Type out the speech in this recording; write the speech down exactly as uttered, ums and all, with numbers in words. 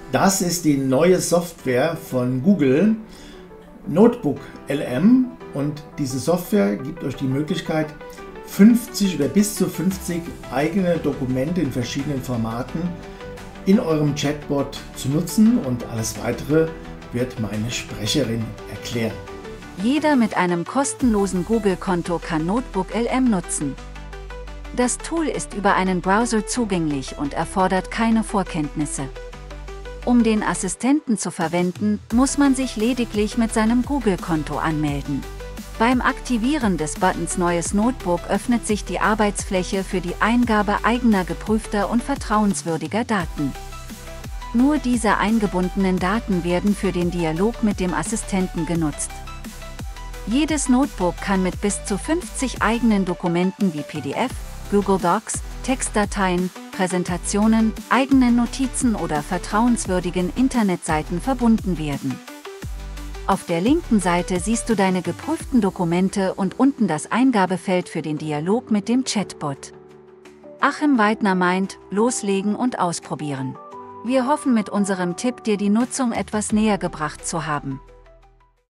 Das ist die neue Software von Google, Notebook L M, und diese Software gibt euch die Möglichkeit, fünfzig oder bis zu fünfzig eigene Dokumente in verschiedenen Formaten in eurem Chatbot zu nutzen, und alles weitere wird meine Sprecherin erklären. Jeder mit einem kostenlosen Google-Konto kann Notebook L M nutzen. Das Tool ist über einen Browser zugänglich und erfordert keine Vorkenntnisse. Um den Assistenten zu verwenden, muss man sich lediglich mit seinem Google-Konto anmelden. Beim Aktivieren des Buttons Neues Notebook öffnet sich die Arbeitsfläche für die Eingabe eigener geprüfter und vertrauenswürdiger Daten. Nur diese eingebundenen Daten werden für den Dialog mit dem Assistenten genutzt. Jedes Notebook kann mit bis zu fünfzig eigenen Dokumenten wie P D F, Google Docs, Textdateien, Präsentationen, eigenen Notizen oder vertrauenswürdigen Internetseiten verbunden werden. Auf der linken Seite siehst du deine geprüften Dokumente und unten das Eingabefeld für den Dialog mit dem Chatbot. Achim Weidner meint, loslegen und ausprobieren. Wir hoffen, mit unserem Tipp dir die Nutzung etwas näher gebracht zu haben.